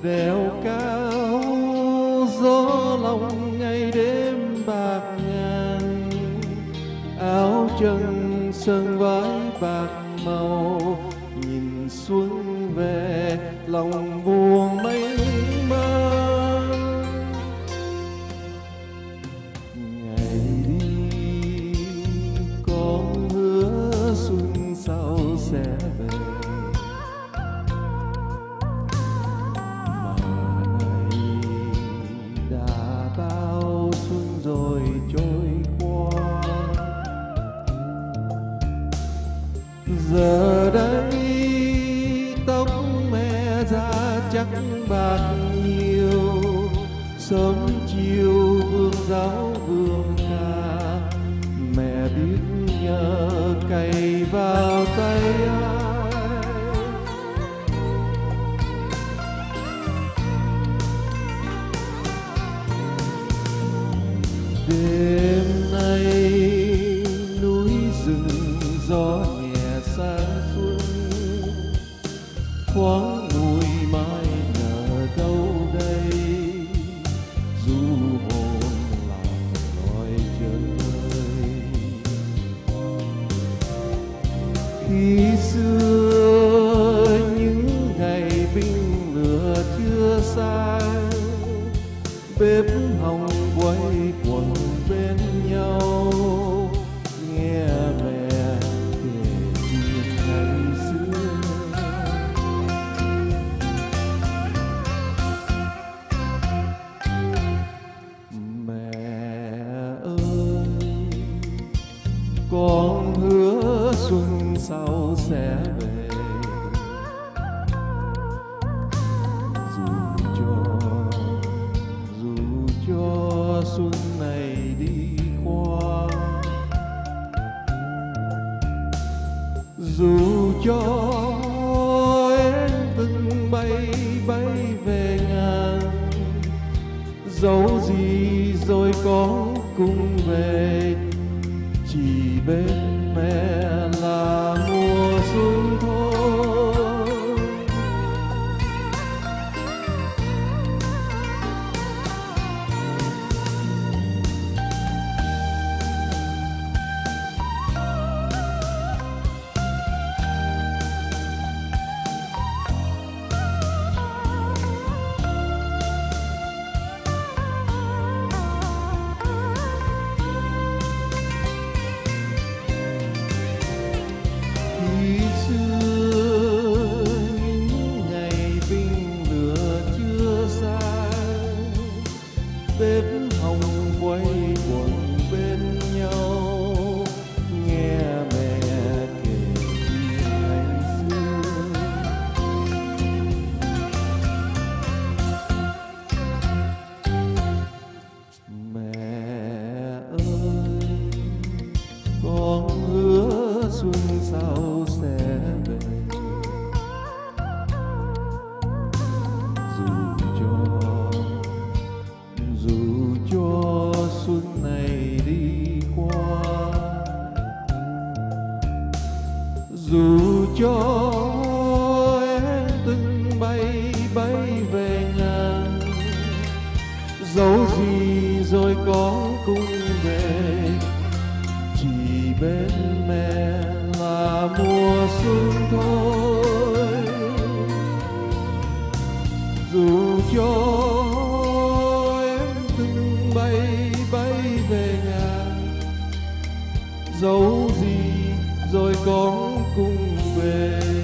đèo cao gió lòng ngày đêm bạc ngàn, áo trần sơn vái bạc màu, nhìn xuân về lòng buồn mênh mang. Ngày đi con hứa xuân sau sẽ về, mà ngày đã bao xuân rồi trôi qua. Giờ đây tóc mẹ ra chắc bạc nhiều, sớm chiều vương giáo vương ca, mẹ biết nhờ cày vào tay ai. Đêm nay núi rừng gió nhẹ xa xuân, thoáng mùi mai nở đâu đây, du hồn lòng nói chơi. Khi xưa những ngày binh lửa chưa sang, bếp hồng quay quần bên nhau, nghe mẹ kể chuyện ngày xưa. Mẹ ơi, con hứa xuân sau sẽ về, dù cho xuân này đi qua, dù cho em từng bay bay về ngàn, dẫu gì rồi có cùng về, chỉ bên mẹ là mùa xuân thôi. Khi xưa những ngày binh lửa chưa sang, bếp hồng quay quần bên nhau, nghe mẹ kể chuyện ngày xưa. Mẹ ơi, con hứa xuân sau sẽ về, dù cho xuân này đi qua, dù cho em từng bay bay về ngàn, dẫu gì rồi có cùng về, chỉ bên mẹ là mùa xuân thôi. Dù cho em từng bay bay về ngàn, dẫu gì rồi có cùng về,